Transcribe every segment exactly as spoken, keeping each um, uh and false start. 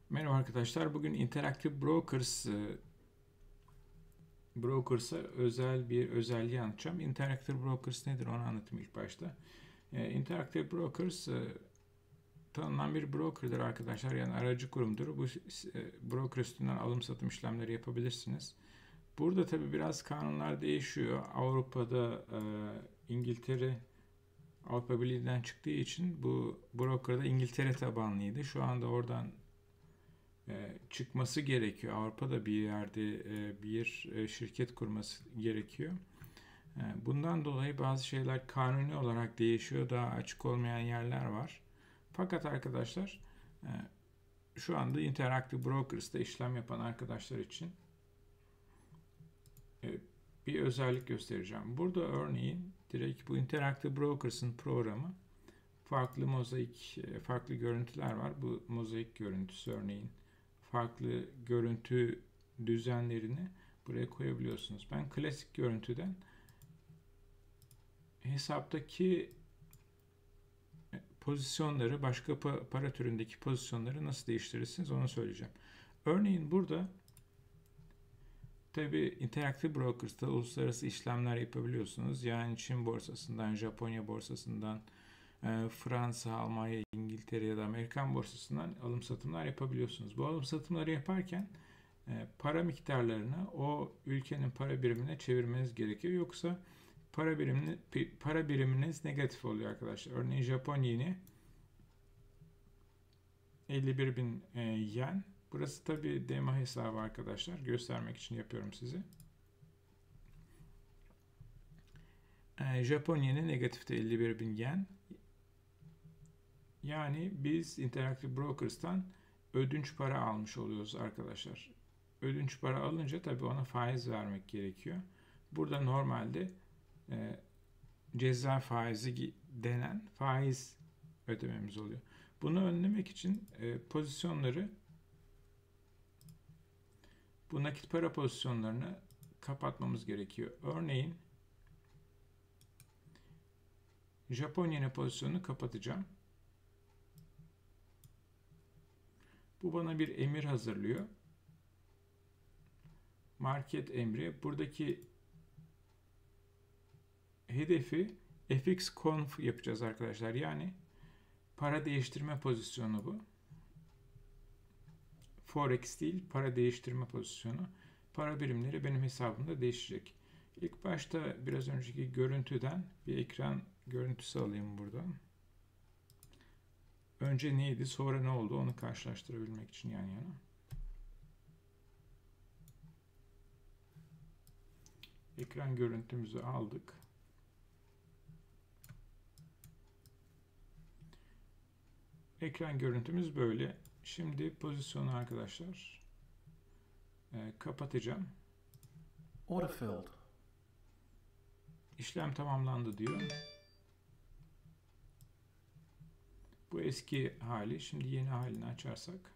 Merhaba arkadaşlar. Bugün Interactive Brokers e, Brokers'a özel bir özelliği anlatacağım. Interactive Brokers nedir onu anlatayım ilk başta. E, Interactive Brokers e, tanınan bir brokerdir arkadaşlar. Yani aracı kurumdur. Bu e, broker üstünden alım satım işlemleri yapabilirsiniz. Burada tabi biraz kanunlar değişiyor. Avrupa'da e, İngiltere Avrupa Birliği'nden çıktığı için bu brokerda İngiltere tabanlıydı. Şu anda oradan çıkması gerekiyor. Avrupa'da bir yerde bir şirket kurması gerekiyor. Bundan dolayı bazı şeyler kanuni olarak değişiyor. Daha açık olmayan yerler var. Fakat arkadaşlar şu anda Interactive Brokers'ta işlem yapan arkadaşlar için bir özellik göstereceğim. Burada örneğin direkt bu Interactive Brokers'ın programı farklı mozaik, farklı görüntüler var. Bu mozaik görüntüsü örneğin farklı görüntü düzenlerini buraya koyabiliyorsunuz. Ben klasik görüntüden hesaptaki pozisyonları, başka para türündeki pozisyonları nasıl değiştirirsiniz onu söyleyeceğim. Örneğin burada tabi Interactive Brokers'ta uluslararası işlemler yapabiliyorsunuz. Yani Çin borsasından, Japonya borsasından, Fransa, Almanya, İngiltere ya da Amerikan borsasından alım satımlar yapabiliyorsunuz. Bu alım satımları yaparken para miktarlarını o ülkenin para birimine çevirmeniz gerekiyor. Yoksa para birimini, para biriminiz negatif oluyor arkadaşlar. Örneğin Japon yeni elli bir bin yen. Burası tabi demo hesabı arkadaşlar. Göstermek için yapıyorum size. Japon yeni negatifte elli bir bin yen. Yani biz Interactive Brokers'tan ödünç para almış oluyoruz arkadaşlar. Ödünç para alınca tabii ona faiz vermek gerekiyor. Burada normalde e, ceza faizi denen faiz ödememiz oluyor. Bunu önlemek için e, pozisyonları, bu nakit para pozisyonlarını kapatmamız gerekiyor. Örneğin Japon yeni pozisyonunu kapatacağım. Bu bana bir emir hazırlıyor. Market emri. Buradaki hedefi F X conf yapacağız arkadaşlar. Yani para değiştirme pozisyonu bu. Forex değil, para değiştirme pozisyonu. Para birimleri benim hesabımda değişecek. İlk başta biraz önceki görüntüden bir ekran görüntüsü alayım buradan. Önce neydi, sonra ne oldu onu karşılaştırabilmek için yan yana. Ekran görüntümüzü aldık. Ekran görüntümüz böyle. Şimdi pozisyonu arkadaşlar e, kapatacağım. Order filled. İşlem tamamlandı diyor. Bu eski hali. Şimdi yeni halini açarsak.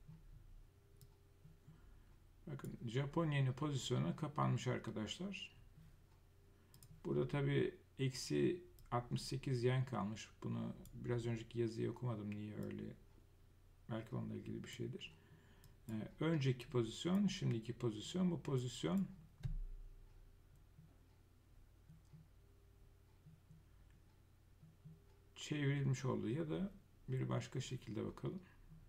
Bakın Japon yeni pozisyonu kapanmış arkadaşlar. Burada tabi eksi altmış sekiz yen kalmış. Bunu biraz önceki yazıyı okumadım. Niye öyle? Belki onunla ilgili bir şeydir. Ee, önceki pozisyon, şimdiki pozisyon. Bu pozisyon çevrilmiş oldu ya da bir başka şekilde bakalım.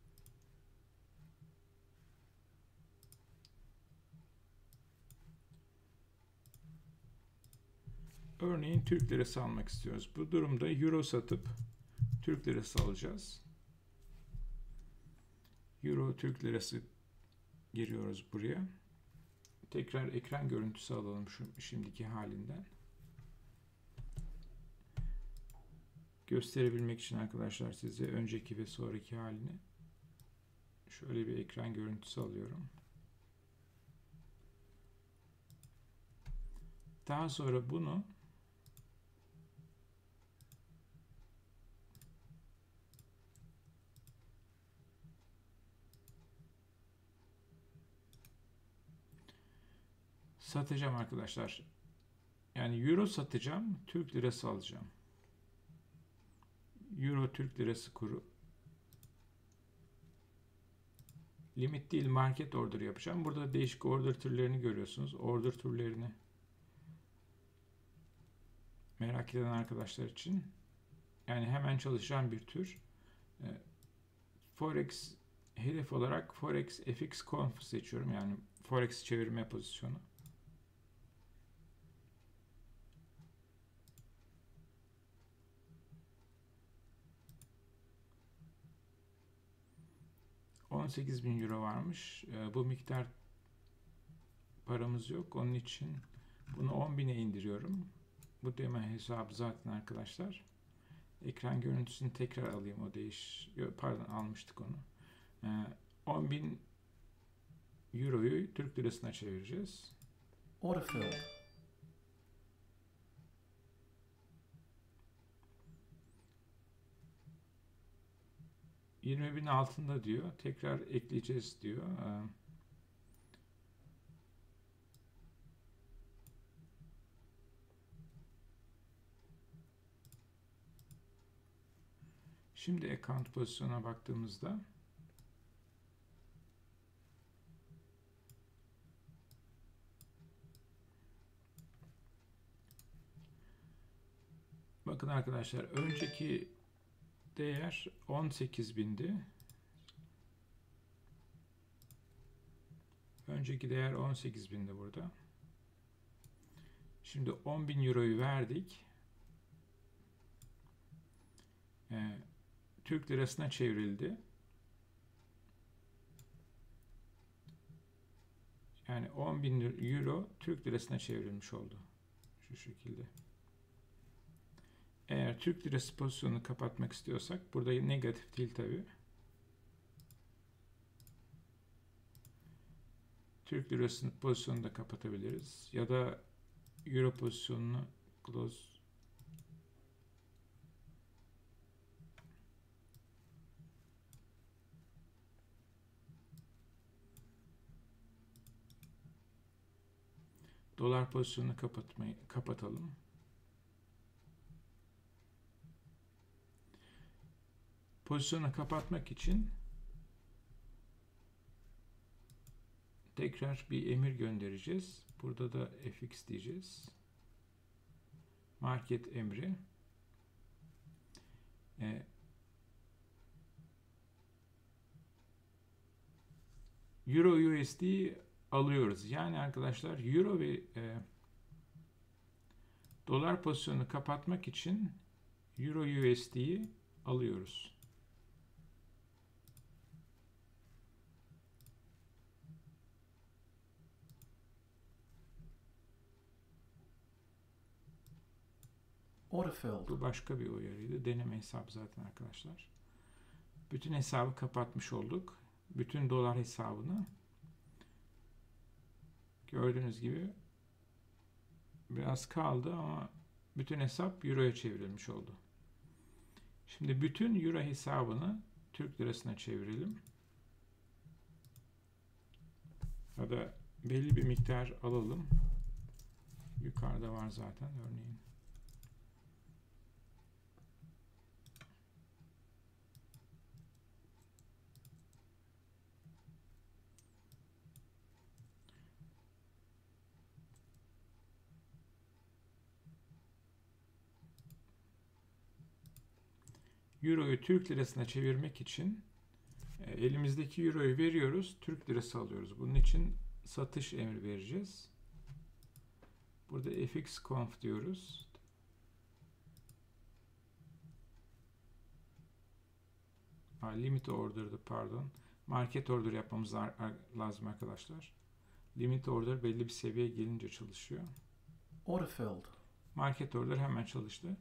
Örneğin Türk lirası almak istiyoruz. Bu durumda euro satıp Türk lirası alacağız. Euro Türk lirası giriyoruz buraya. Tekrar ekran görüntüsü alalım şu şimdiki halinden. Gösterebilmek için arkadaşlar size önceki ve sonraki halini şöyle bir ekran görüntüsü alıyorum. Daha sonra bunu satacağım arkadaşlar. Yani euro satacağım, Türk lirası alacağım. Euro Türk lirası kuru. limit değil market order yapacağım. Burada değişik order türlerini görüyorsunuz. Order türlerini merak eden arkadaşlar için. Yani hemen çalışan bir tür. Forex hedef olarak Forex F X Conf seçiyorum. Yani Forex çevirme pozisyonu. on sekiz bin euro varmış. Bu miktar paramız yok. Onun için bunu on bine indiriyorum. Bu demo hesabı zaten arkadaşlar. Ekran görüntüsünü tekrar alayım. O değiş... Pardon, almıştık onu. on bin euroyu Türk lirasına çevireceğiz. Autofill. yirmi bin altında diyor. Tekrar ekleyeceğiz diyor. Şimdi account pozisyona baktığımızda bakın arkadaşlar, önceki değer on sekiz bindi. Önceki değer on sekiz bindi burada. Şimdi on bin euroyu verdik. Ee, Türk lirasına çevrildi. Yani on bin euro Türk lirasına çevrilmiş oldu. Şu şekilde. Eğer Türk lirası pozisyonunu kapatmak istiyorsak, burada negatif değil tabi. Türk lirası pozisyonunu da kapatabiliriz. Ya da euro pozisyonunu close. Dolar pozisyonunu kapatmayı kapatalım. Pozisyonu kapatmak için tekrar bir emir göndereceğiz. Burada da F X diyeceğiz. Market emri. Ee, Euro U S D alıyoruz. Yani arkadaşlar Euro ve e, dolar pozisyonunu kapatmak için Euro U S D'yi alıyoruz. Autofilled. Bu başka bir uyarıydı. Deneme hesabı zaten arkadaşlar. Bütün hesabı kapatmış olduk. Bütün dolar hesabını. Gördüğünüz gibi biraz kaldı ama bütün hesap Euro'ya çevrilmiş oldu. Şimdi bütün Euro hesabını Türk lirasına çevirelim. Ya da belli bir miktar alalım. Yukarıda var zaten örneğin. Euro'yu Türk lirasına çevirmek için elimizdeki Euro'yu veriyoruz, Türk lirası alıyoruz. Bunun için satış emri vereceğiz. Burada F X Conf diyoruz. Ha, limit order'dı, pardon. Market order yapmamız lazım arkadaşlar. Limit order belli bir seviyeye gelince çalışıyor. Autofilled. Market order hemen çalıştı.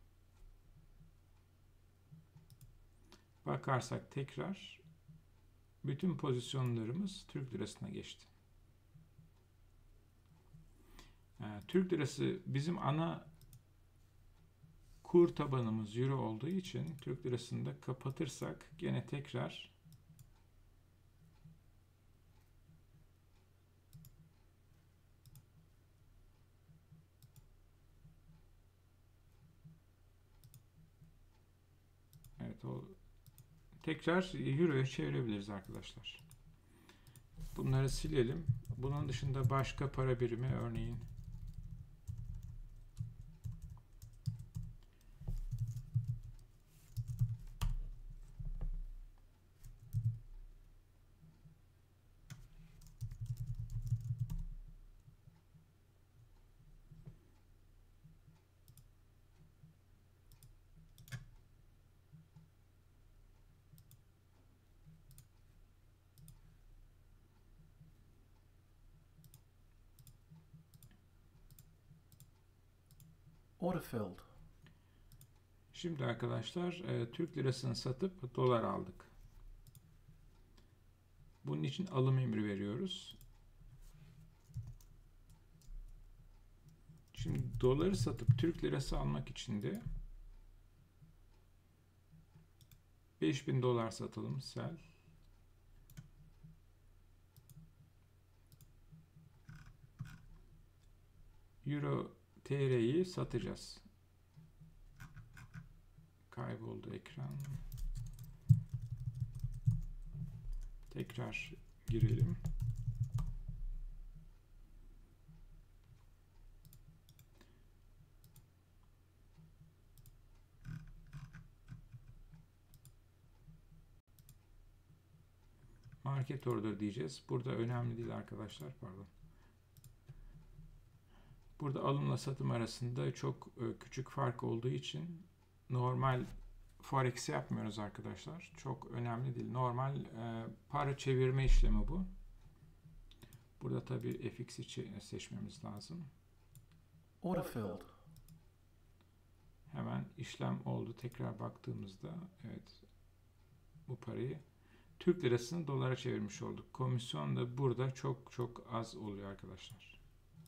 Bakarsak tekrar bütün pozisyonlarımız Türk lirasına geçti. Yani Türk lirası bizim ana kur tabanımız Euro olduğu için Türk lirasını da kapatırsak gene tekrar evet o tekrar Euro'ya çevirebiliriz arkadaşlar. Bunları silelim. Bunun dışında başka para birimi, örneğin Order filled. Şimdi arkadaşlar e, Türk lirasını satıp dolar aldık. Bunun için alım emri veriyoruz. Şimdi doları satıp Türk lirası almak için de beş bin dolar satalım. Sell. Euro T L'yi satacağız. Kayboldu ekran. Tekrar girelim. Market order diyeceğiz. Burada önemli değil arkadaşlar. Pardon. Burada alımla satım arasında çok küçük fark olduğu için normal forex yapmıyoruz arkadaşlar. Çok önemli değil. Normal e, para çevirme işlemi bu. Burada tabii F X için seçmemiz lazım. Order filled. Hemen işlem oldu. Tekrar baktığımızda evet, bu parayı Türk lirasını dolara çevirmiş olduk. Komisyon da burada çok çok az oluyor arkadaşlar.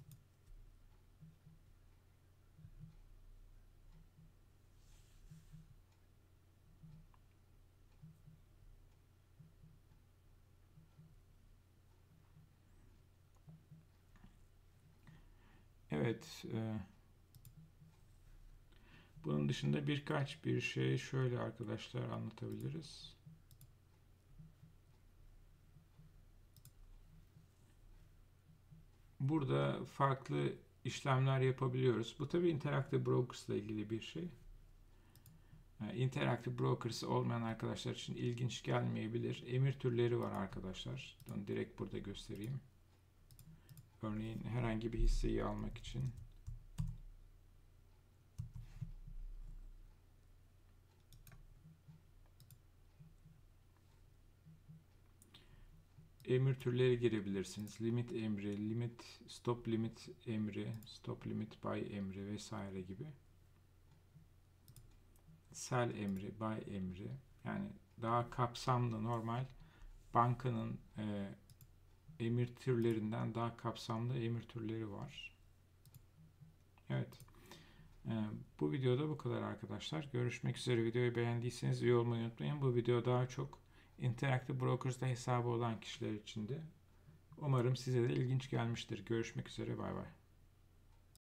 Evet. E, bunun dışında birkaç bir şey şöyle arkadaşlar anlatabiliriz. Burada farklı işlemler yapabiliyoruz. Bu tabii Interactive Brokers ile ilgili bir şey. Yani Interactive Brokers olmayan arkadaşlar için ilginç gelmeyebilir. Emir türleri var arkadaşlar. Onu direkt burada göstereyim. Örneğin herhangi bir hisseyi almak için emir türleri girebilirsiniz. Limit emri, limit, stop limit emri, stop limit buy emri vesaire gibi. Sell emri, buy emri. Yani daha kapsamlı, normal bankanın e, emir türlerinden daha kapsamlı emir türleri var. Evet. E, bu videoda bu kadar arkadaşlar. Görüşmek üzere. Videoyu beğendiyseniz üye olmayı unutmayın. Bu video daha çok Interactive Brokers'da hesabı olan kişiler için de. Umarım size de ilginç gelmiştir. Görüşmek üzere. Bay bay.